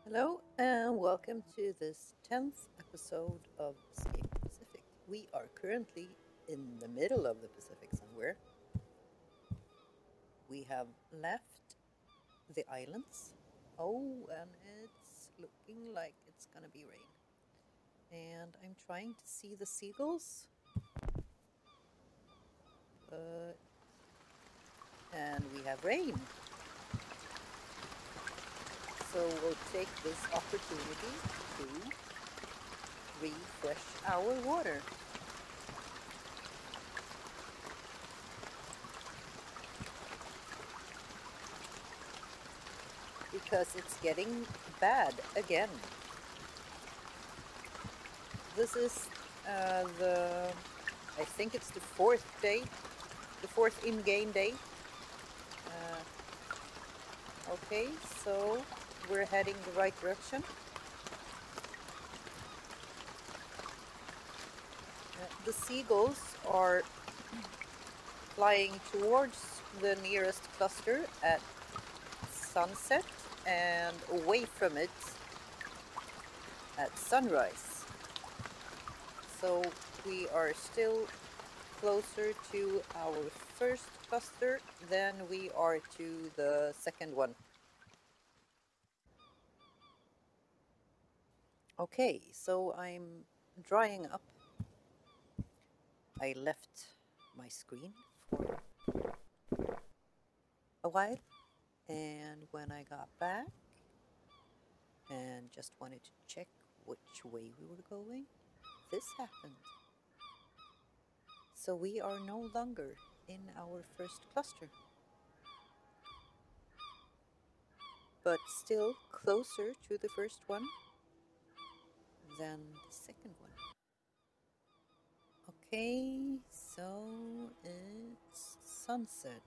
Hello and welcome to this 10th episode of Escape the Pacific. We are currently in the middle of the Pacific somewhere. We have left the islands. Oh, and it's looking like it's gonna be rain. And I'm trying to see the seagulls. And we have rain. So we'll take this opportunity to refresh our water. Because it's getting bad again. This is I think it's the fourth day, the fourth in-game day. Okay, so we're heading the right direction. The seagulls are flying towards the nearest cluster at sunset and away from it at sunrise. So we are still closer to our first cluster than we are to the second one. Okay, so I'm drying up. I left my screen for a while, and when I got back and just wanted to check which way we were going, this happened. So we are no longer in our first cluster, but still closer to the first one than the second one. Okay, so it's sunset,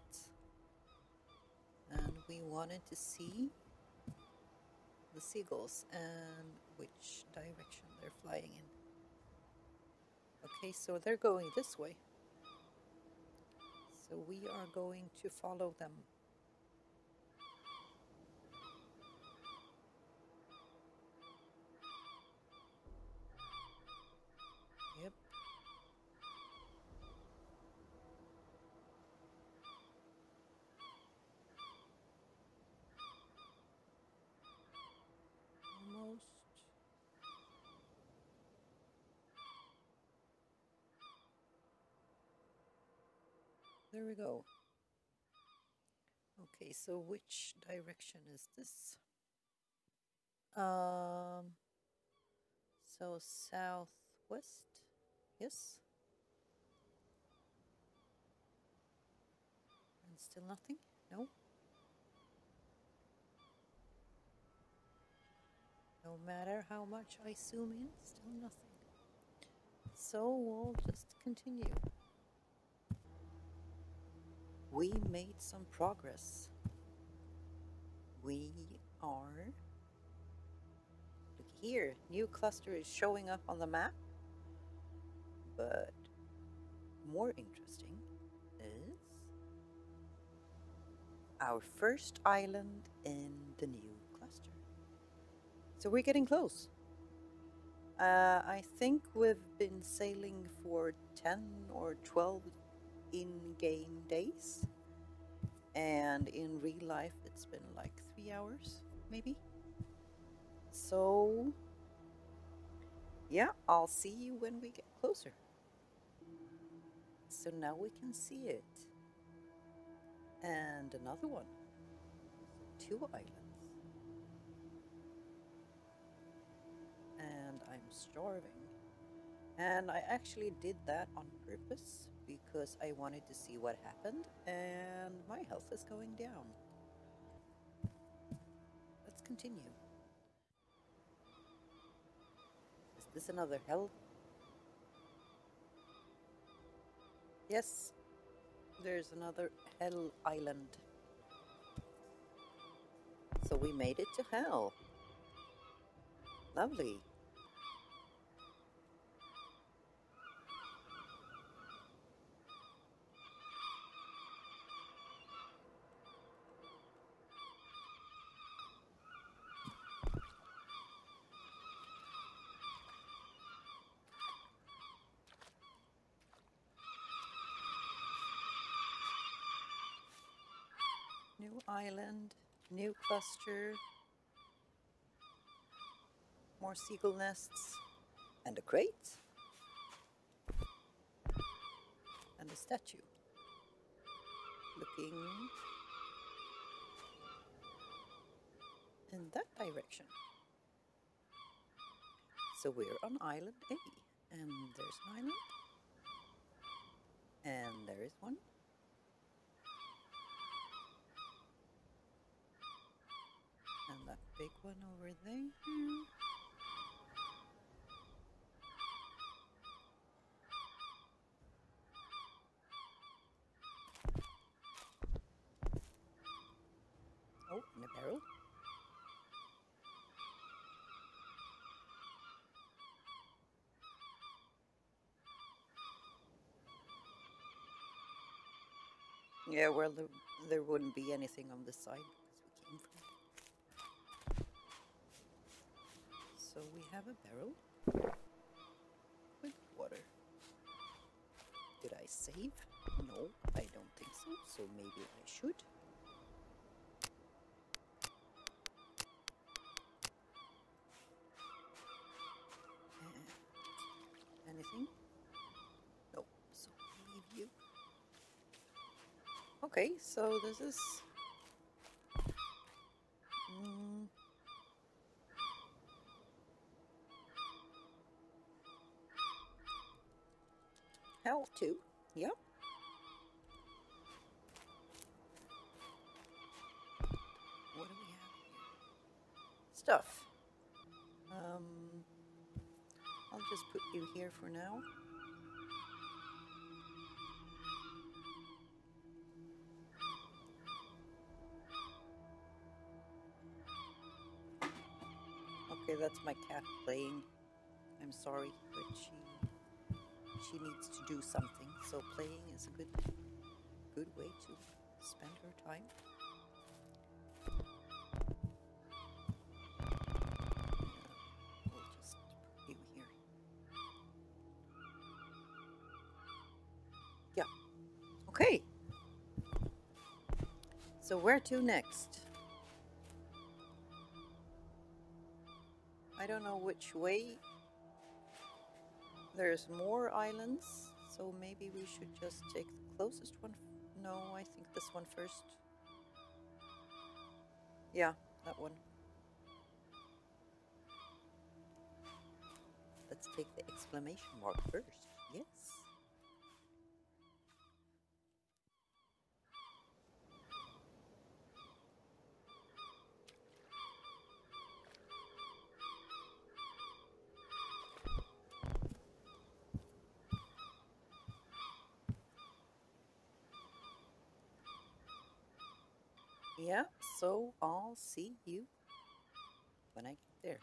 and we wanted to see the seagulls and which direction they're flying in. Okay, so they're going this way. So we are going to follow them. Yep. Almost. There we go. Okay, so which direction is this? So southwest, yes. And still nothing? No? No matter how much I zoom in, still nothing. So we'll just continue. We made some progress. We are, look here, new cluster is showing up on the map. But more interesting is our first island in the new cluster. So we're getting close. I think we've been sailing for 10 or 12 in-game days. And in real life, it's been like 3 hours, maybe. So, yeah, I'll see you when we get closer. So now we can see it. And another one. 2 islands. And I'm starving. And I actually did that on purpose because I wanted to see what happened, and my health is going down. Let's continue. Is this another hell? Yes, there's another hell island. So we made it to hell. Lovely. island, new cluster, more seagull nests, and a crate, and a statue looking in that direction. So we're on island A, and there's an island, and there is one. And that big one over there. Oh, in a barrel. Yeah, well, there wouldn't be anything on this side because we came from. So we have a barrel with water. Did I save? No, I don't think so. So maybe I should. Anything? No, so I'll leave you. Okay, so this is how to, yep. What do we have here? Stuff. I'll just put you here for now. Okay, that's my cat playing. I'm sorry, but she needs to do something. So playing is a good way to spend her time. We'll just put you here. Yeah. Okay. So where to next? I don't know which way. There's more islands, so maybe we should just take the closest one. No, I think this one first. Yeah, that one. Let's take the exclamation mark first. Yes. Yeah, so I'll see you when I get there.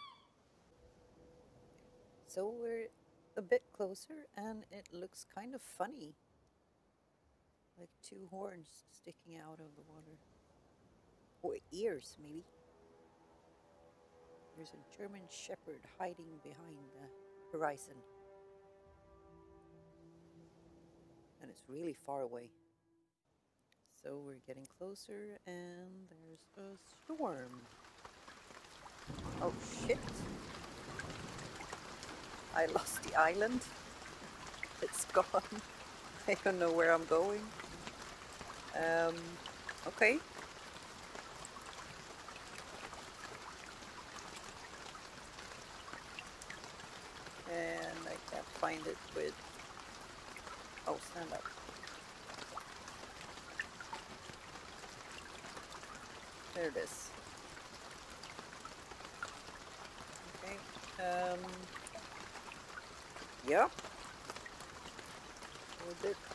So we're a bit closer and it looks kind of funny. Like two horns sticking out of the water. Or ears, maybe. There's a German shepherd hiding behind the horizon. And it's really far away. So we're getting closer and there's a storm. Oh shit. I lost the island. It's gone. I don't know where I'm going. Okay. And I can't find it with... Oh, stand up. There it is. Okay. Yeah. A little bit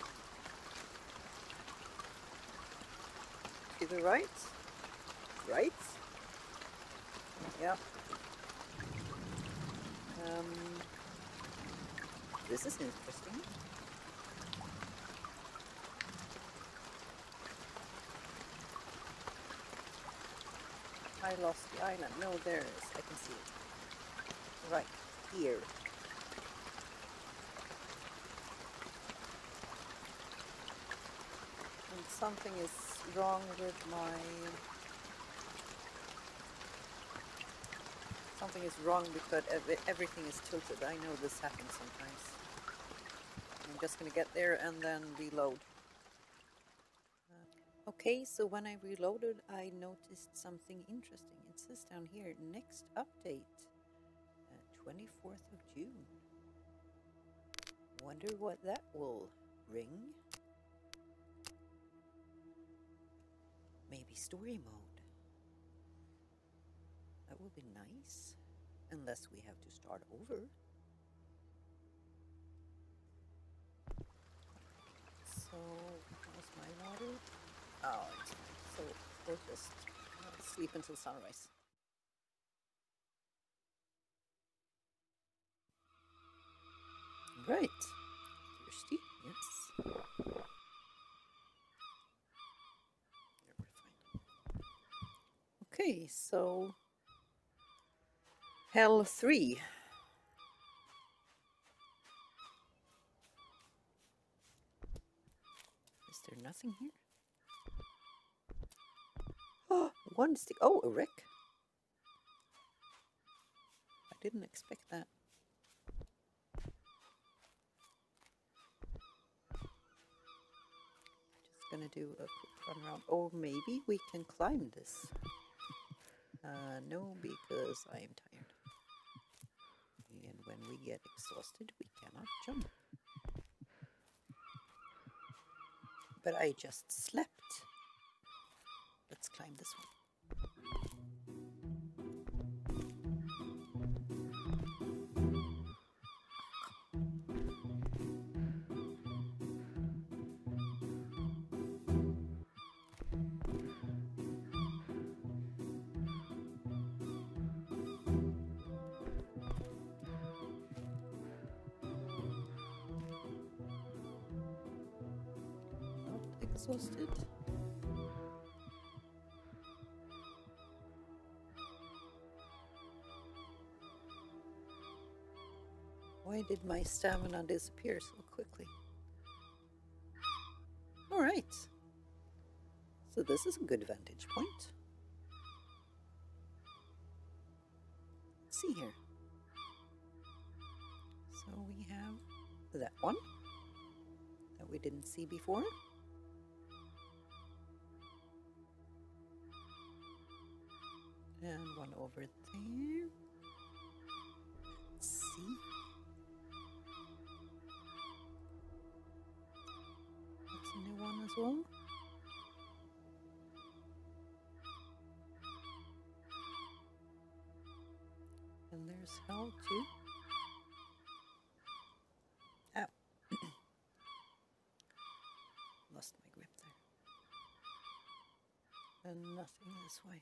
to the right. Right. Yeah. This is interesting. I lost the island. No, there it is. I can see it. Right here. And something is wrong with my... Something is wrong because everything is tilted. I know this happens sometimes. I'm just gonna get there and then reload. Okay, so when I reloaded, I noticed something interesting. It says down here, next update, 24th of June. Wonder what that will bring. Maybe story mode. That will be nice. Unless we have to start over. So, how's my water? Oh, it's fine. So, we'll just sleep until sunrise. Right. Thirsty? Yes. There, we're fine. Okay, so... Hell 3. Is there nothing here? Oh, one stick. Oh, a wreck. I didn't expect that. Just gonna do a quick run around. Or maybe we can climb this. No, because I am tired. And when we get exhausted, we cannot jump. But I just slept. Let's climb this one. Exhausted. Why did my stamina disappear so quickly? All right. So this is a good vantage point. Let's see here. So we have that one that we didn't see before. And one over there. Let's see. That's a new one as well. And there's how to. Ow. Lost my grip there. And nothing this way.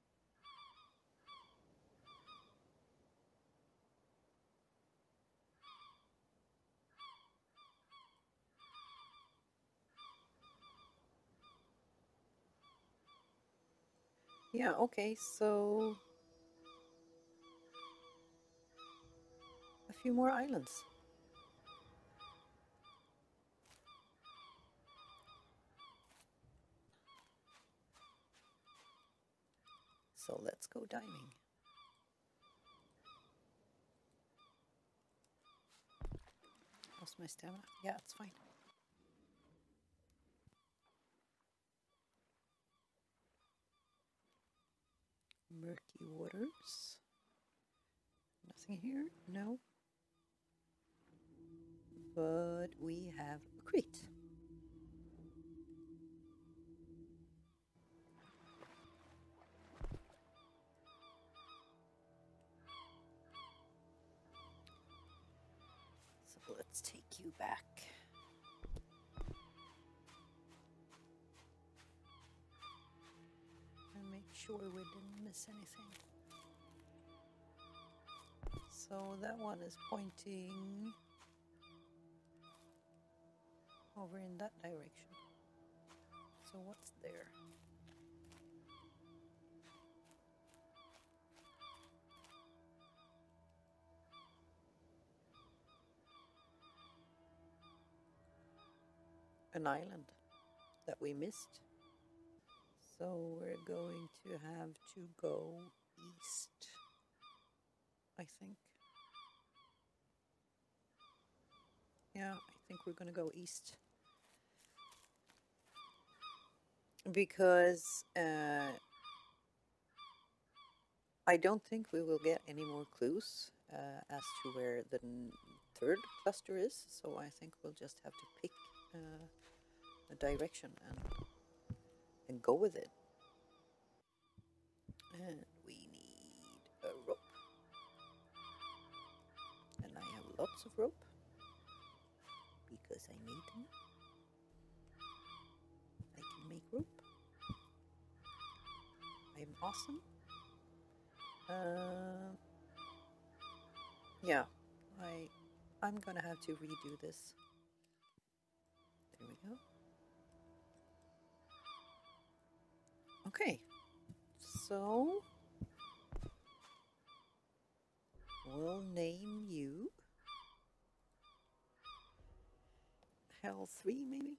Yeah, okay, so a few more islands. So let's go diving. Lost my stamina. Yeah, it's fine. Murky waters. Nothing here? No. But we have a crate. So let's take you back. And make sure we didn't miss anything. So that one is pointing over in that direction. So what's there? An island that we missed. So we're going to have to go east, I think. Yeah, I think we're going to go east. Because I don't think we will get any more clues as to where the third cluster is. So I think we'll just have to pick a direction and go with it. And we need a rope. And I have lots of rope because I made them. I can make rope. I'm awesome. Yeah, I'm gonna have to redo this. There we go. Okay, so we'll name you Hell 3 maybe?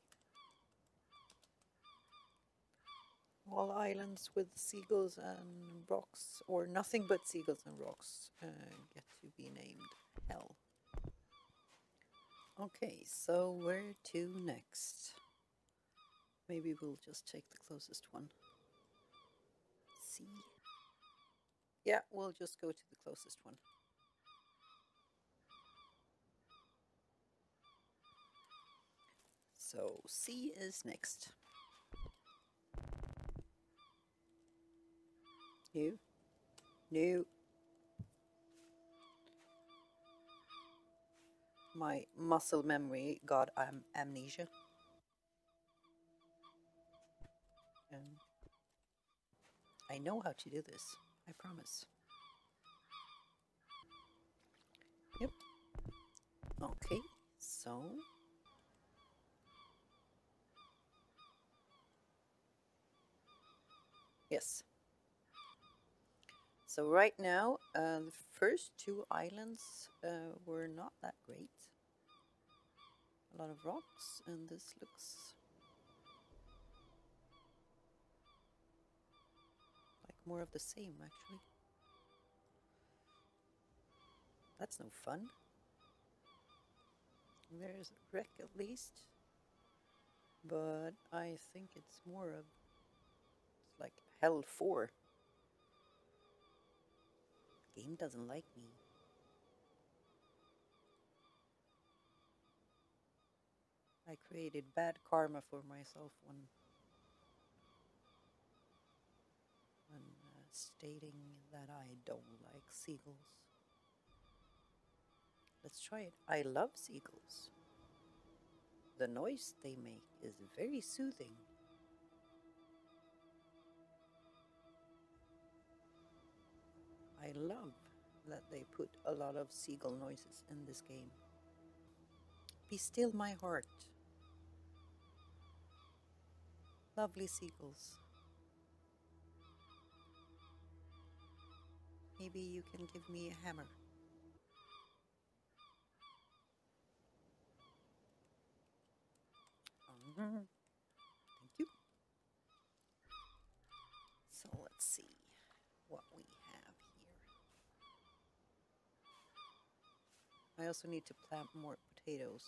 All islands with seagulls and rocks, or nothing but seagulls and rocks, get to be named Hell. Okay, so where to next? Maybe we'll just take the closest one. C. Yeah, we'll just go to the closest one. So C is next. You? No. My muscle memory got amnesia. I know how to do this, I promise. Yep. Okay, so yes. So right now, the first two islands were not that great. A lot of rocks, and this looks like more of the same, actually. That's no fun. There's a wreck at least, but I think it's more of, it's like Hell 4. Game doesn't like me. I created bad karma for myself when stating that I don't like seagulls. Let's try it. I love seagulls. The noise they make is very soothing. I love that they put a lot of seagull noises in this game. Be still, my heart. Lovely seagulls. Maybe you can give me a hammer. Thank you. So let's see what we have here. I also need to plant more potatoes.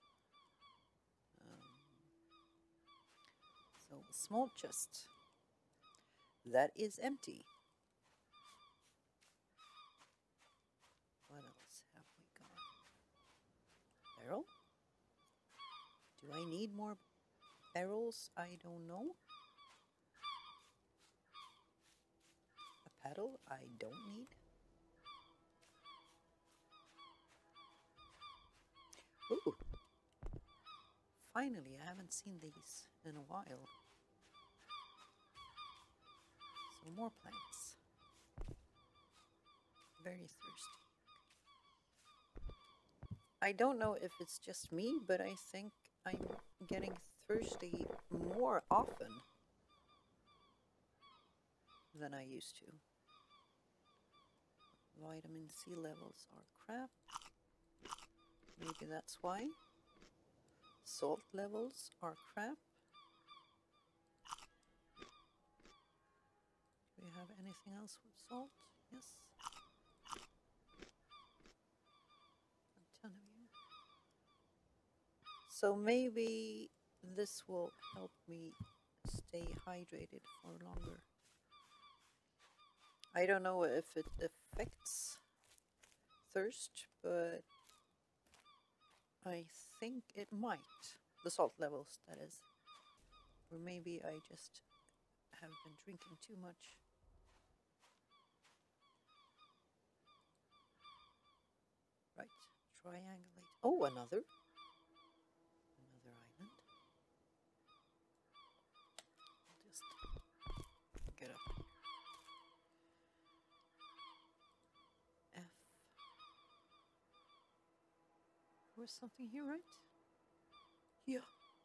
So small chest. That is empty. What else have we got? Barrel? Do I need more barrels? I don't know. A paddle? I don't need. Ooh! Finally, I haven't seen these in a while. So more plants. Very thirsty. I don't know if it's just me, but I think I'm getting thirsty more often than I used to. Vitamin C levels are crap. Maybe that's why. Salt levels are crap. Do we have anything else with salt? Yes. A ton of you. So maybe this will help me stay hydrated for longer. I don't know if it affects thirst, but I think it might. The salt levels, that is. Or maybe I just have been drinking too much. Right, triangulate. Oh, another island. I'll just get up here. F. There was something here, right? Yeah.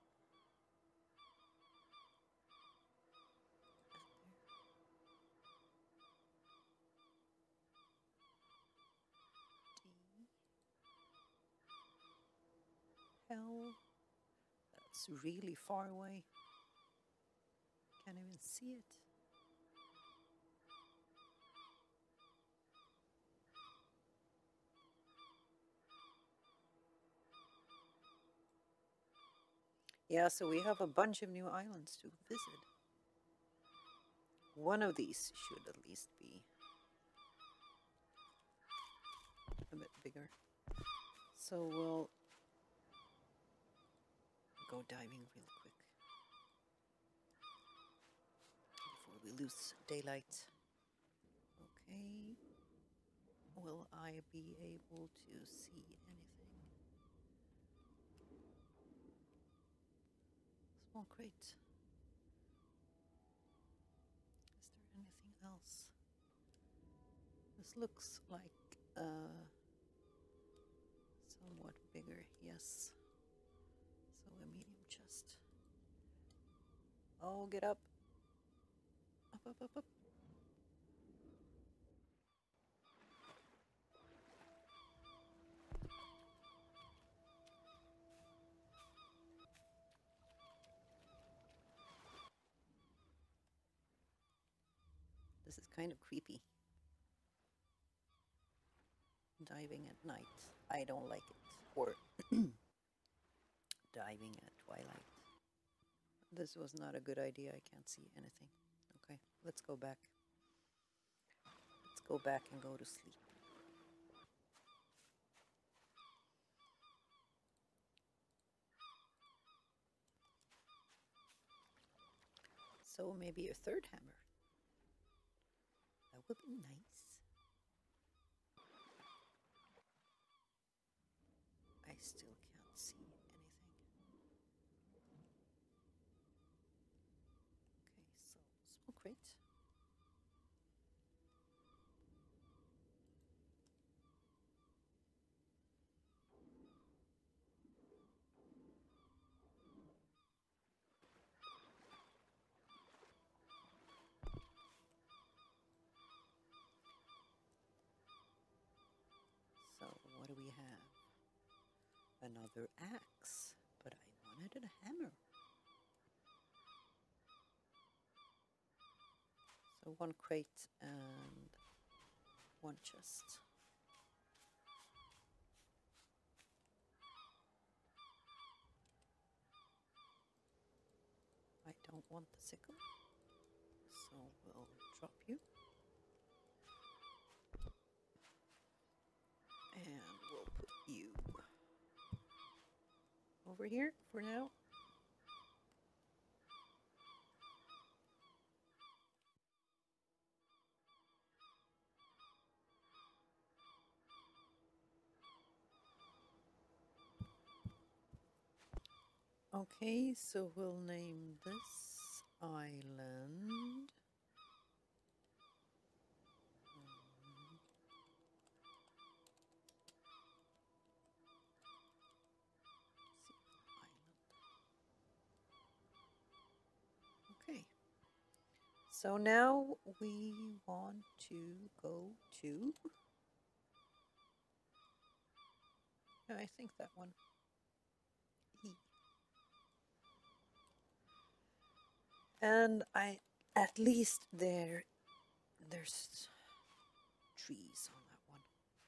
Hell, that's really far away. Can't even see it. Yeah, so we have a bunch of new islands to visit. One of these should at least be a bit bigger. So we'll go diving real quick before we lose daylight. Okay. Will I be able to see anything? Small crate. Is there anything else? This looks like somewhat bigger, yes. So a medium chest. Oh, get up. Up, up, up, up. This is kind of creepy. Diving at night. I don't like it. Or diving at twilight. This was not a good idea. I can't see anything. Okay, let's go back. Let's go back and go to sleep. So maybe a third hammer. That would be nice. I still can't see anything. Okay, so small crate. So what do we have? Another axe, but I wanted a hammer. So one crate and one chest. I don't want the sickle, so we'll drop you. And we'll put you over here for now. Okay, so we'll name this island. Okay, so now we want to go to, I think that one, E. And at least there there's trees on that one.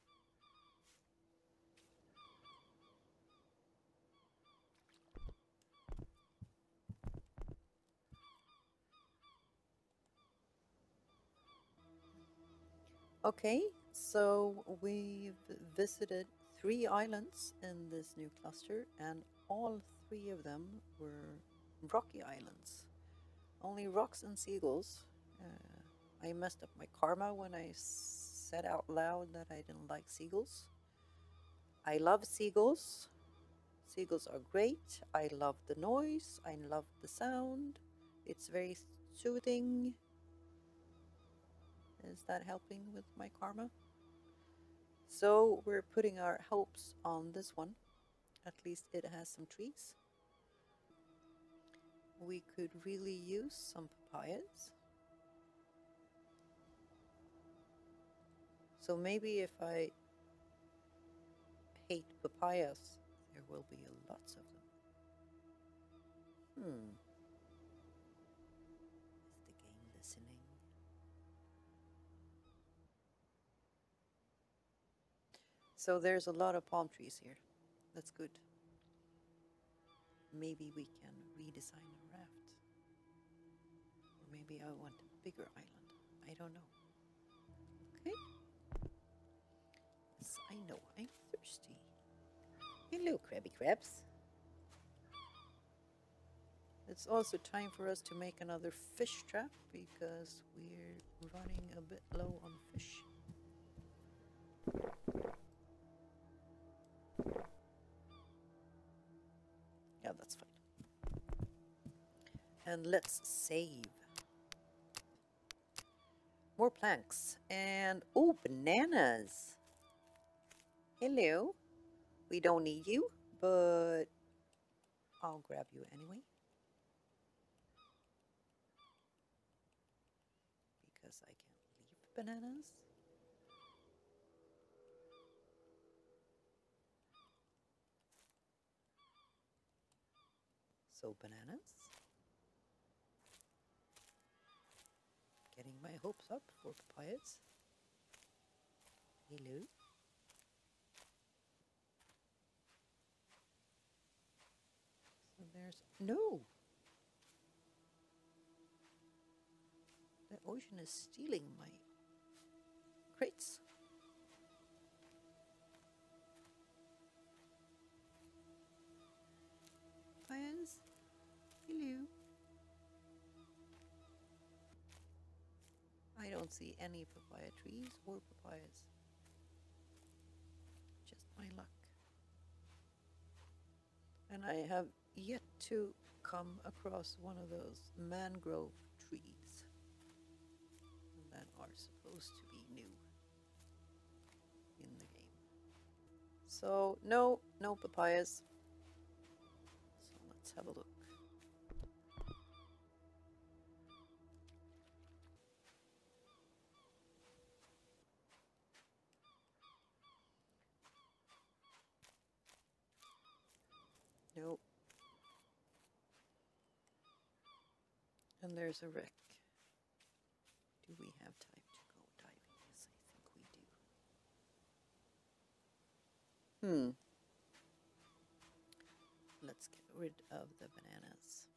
Okay, so we've visited 3 islands in this new cluster, and all 3 of them were rocky islands. Only rocks and seagulls. I messed up my karma when I said out loud that I didn't like seagulls. I love seagulls. Seagulls are great. I love the noise. I love the sound. It's very soothing. Is that helping with my karma? So we're putting our hopes on this one. At least it has some trees. We could really use some papayas. So maybe if I hate papayas, there will be lots of them. Is the game listening? So there's a lot of palm trees here. That's good. Maybe we can redesign a raft. Or maybe I want a bigger island. I don't know. Okay. Yes, I know. I'm thirsty. Hello, crabby crabs. It's also time for us to make another fish trap because we're running a bit low on fish. Yeah, that's fine. And let's save. More planks. And, oh, bananas. Hello. We don't need you, but I'll grab you anyway. Because I can't leave bananas. So bananas. Getting my hopes up for papayas. Hello. So there's no. The ocean is stealing my crates. Papayas. Hello. I don't see any papaya trees or papayas. Just my luck. And I have yet to come across one of those mangrove trees that are supposed to be new in the game. So no papayas. So let's have a look. Nope. And there's a wreck. Do we have time to go diving? Yes, I think we do. Let's get rid of the bananas.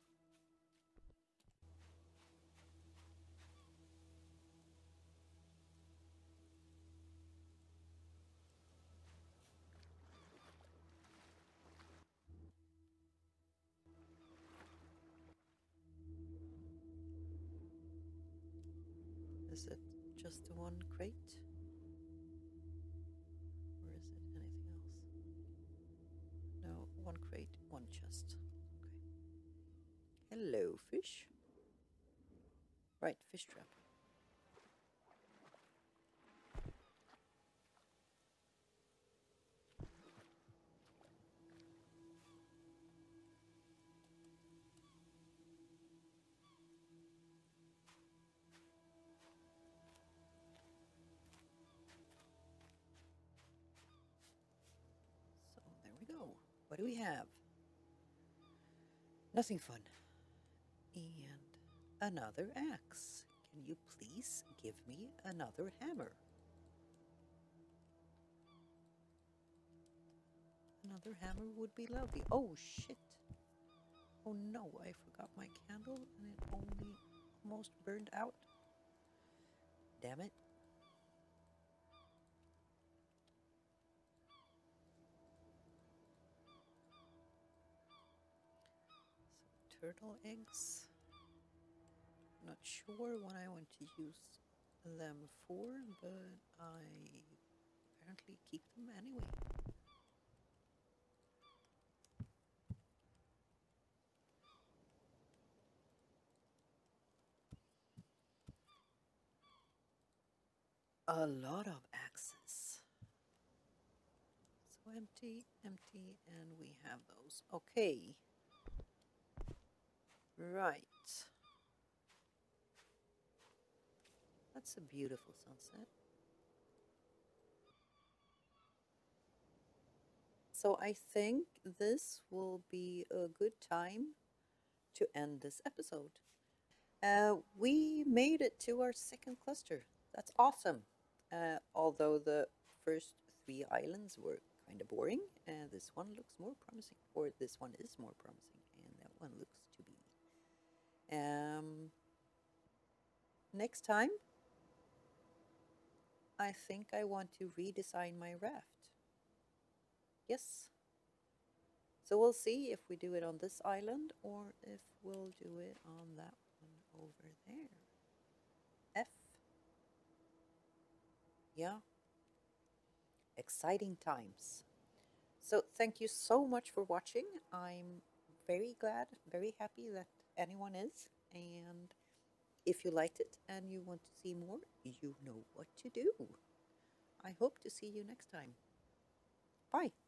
Is it just the one crate? Or is it anything else? No, one crate, one chest. Okay. Hello, fish. Right, fish trap. So there we go. What do we have? Nothing fun. And another axe. can you please give me another hammer? Another hammer would be lovely. Oh shit. Oh no, I forgot my candle and it only almost burned out. Damn it. So turtle eggs. Not sure what I want to use them for, but I apparently keep them anyway. A lot of axes. So empty, empty, and we have those. Okay. Right. That's a beautiful sunset. So I think this will be a good time to end this episode. We made it to our second cluster. That's awesome. Although the first 3 islands were kind of boring, this one looks more promising, or this one is more promising, and that one looks to be. Next time, I think I want to redesign my raft. Yes. So we'll see if we do it on this island or if we'll do it on that one over there. F. Yeah. Exciting times. So thank you so much for watching. I'm very glad, very happy that anyone is. And if you liked it and you want to see more, you know what to do. I hope to see you next time. Bye.